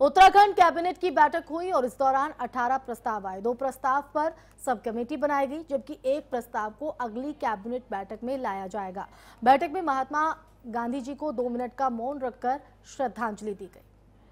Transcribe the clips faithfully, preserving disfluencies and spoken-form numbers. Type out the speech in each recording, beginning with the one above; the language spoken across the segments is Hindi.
उत्तराखंड कैबिनेट की बैठक हुई और इस दौरान अठारह प्रस्ताव आए। दो प्रस्ताव पर सब कमेटी बनाई गई, जबकि एक प्रस्ताव को अगली कैबिनेट बैठक में लाया जाएगा। बैठक में महात्मा गांधी जी को दो मिनट का मौन रखकर श्रद्धांजलि दी गई।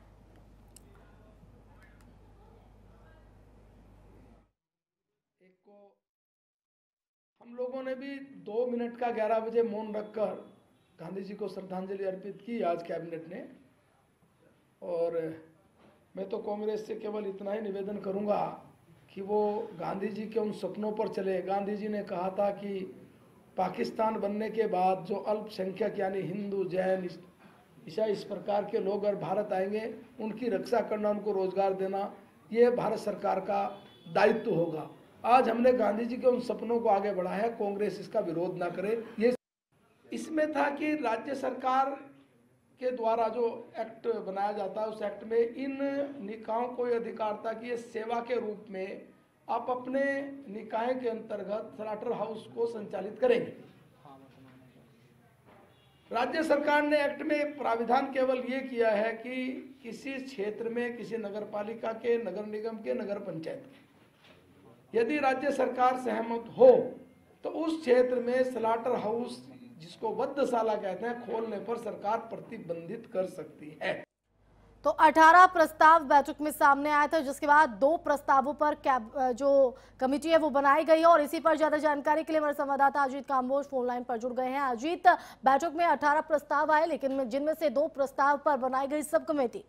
हम लोगों ने भी दो मिनट का ग्यारह बजे मौन रखकर गांधी जी को श्रद्धांजलि अर्पित की आज कैबिनेट ने। और मैं तो कांग्रेस से केवल इतना ही निवेदन करूंगा कि वो गांधी जी के उन सपनों पर चले। गांधी जी ने कहा था कि पाकिस्तान बनने के बाद जो अल्पसंख्यक यानी हिंदू, जैन, ईसाई इस प्रकार के लोग अगर भारत आएंगे, उनकी रक्षा करना, उनको रोजगार देना, ये भारत सरकार का दायित्व होगा। आज हमने गांधी जी के उन सपनों को आगे बढ़ाया है, कांग्रेस इसका विरोध ना करे। ये इसमें था कि राज्य सरकार के द्वारा जो एक्ट बनाया जाता है, उस एक्ट में इन निकायों को यह अधिकार था कि ये सेवा के रूप में आप अपने निकाय के अंतर्गत स्लॉटर हाउस को संचालित करेंगे। राज्य सरकार ने एक्ट में प्राविधान केवल ये किया है कि किसी क्षेत्र में, किसी नगर पालिका के, नगर निगम के, नगर पंचायत के, यदि राज्य सरकार सहमत हो तो उस क्षेत्र में स्लॉटर हाउस, जिसको वधशाला कहते हैं, खोलने पर सरकार प्रतिबंधित कर सकती है। तो अठारह प्रस्ताव बैठक में सामने आया था, जिसके बाद दो प्रस्तावों पर कैब जो कमेटी है वो बनाई गई है। और इसी पर ज्यादा जानकारी के लिए हमारे संवाददाता अजीत काम्बोज फोन लाइन पर जुड़ गए हैं। अजीत, बैठक में अठारह प्रस्ताव आए, लेकिन जिनमें से दो प्रस्ताव पर बनाई गई सब कमेटी।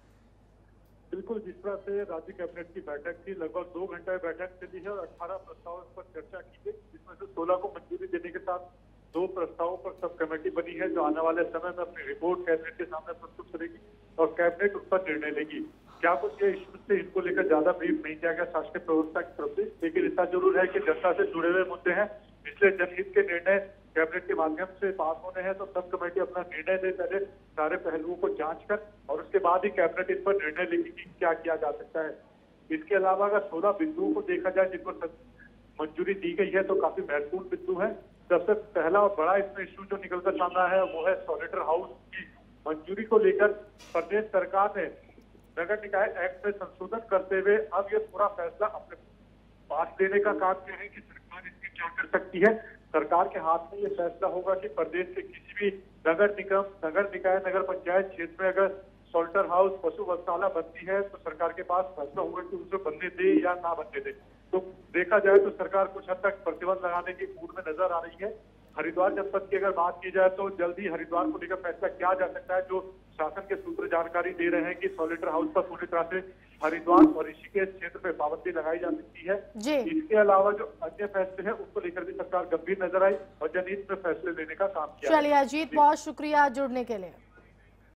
बिल्कुल, जिस तरह से राज्य कैबिनेट की बैठक थी, लगभग दो घंटे बैठक चली है और अठारह प्रस्तावों पर चर्चा की गई, जिसमें से सोलह को मंजूरी देने के साथ दो प्रस्तावों पर सब कमेटी बनी है, जो आने वाले समय में अपनी रिपोर्ट कैबिनेट के सामने प्रस्तुत करेगी और कैबिनेट उस पर निर्णय लेगी। क्या कुछ ये इश्यू से इनको लेकर ज्यादा ब्रीफ नहीं किया गया शासकीय प्रवक्ता की तरफ से, लेकिन इतना जरूर है कि जनता से जुड़े हुए मुद्दे हैं, इसलिए जनहित के निर्णय कैबिनेट के माध्यम से पास होने हैं। तो सब कमेटी अपना निर्णय दे, पहले सारे पहलुओं को जांच कर और उसके बाद ही कैबिनेट इस पर निर्णय लेगी कि क्या किया जा सकता है। इसके अलावा अगर सोलह बिंदुओं को देखा जाए जिनको मंजूरी दी गई है, तो काफी महत्वपूर्ण बिंदु है। सबसे पहला और बड़ा इसमें इश्यू जो निकलकर सामने आया है वो है स्लॉटर हाउस की मंजूरी को लेकर प्रदेश सरकार ने नगर निकाय एक्ट में संशोधन करते हुए अब ये पूरा फैसला अपने पास लेने का काम किया है कि सरकार इसमें क्या कर सकती है। सरकार के हाथ में ये फैसला होगा कि प्रदेश के किसी भी नगर निगम, नगर निकाय, नगर पंचायत क्षेत्र में अगर स्लॉटर हाउस, पशु वधशाला बनती है तो सरकार के पास फैसला होगा कि उसे बनने दे या ना बनने दे। तो देखा जाए तो सरकार कुछ हद तक प्रतिबंध लगाने की मूड में नजर आ रही है। हरिद्वार जनपद की अगर बात की जाए तो जल्द ही हरिद्वार को लेकर फैसला किया जा सकता है, जो शासन के सूत्र जानकारी दे रहे हैं कि स्लॉटर हाउस पर पूरी तरह से हरिद्वार और ऋषिकेश क्षेत्र में पाबंदी लगाई जा सकती है। इसके अलावा जो अन्य फैसले हैं उनको लेकर भी सरकार गंभीर नजर आई और जनहित में फैसले लेने का काम किया। चलिए अजीत, बहुत शुक्रिया जुड़ने के लिए।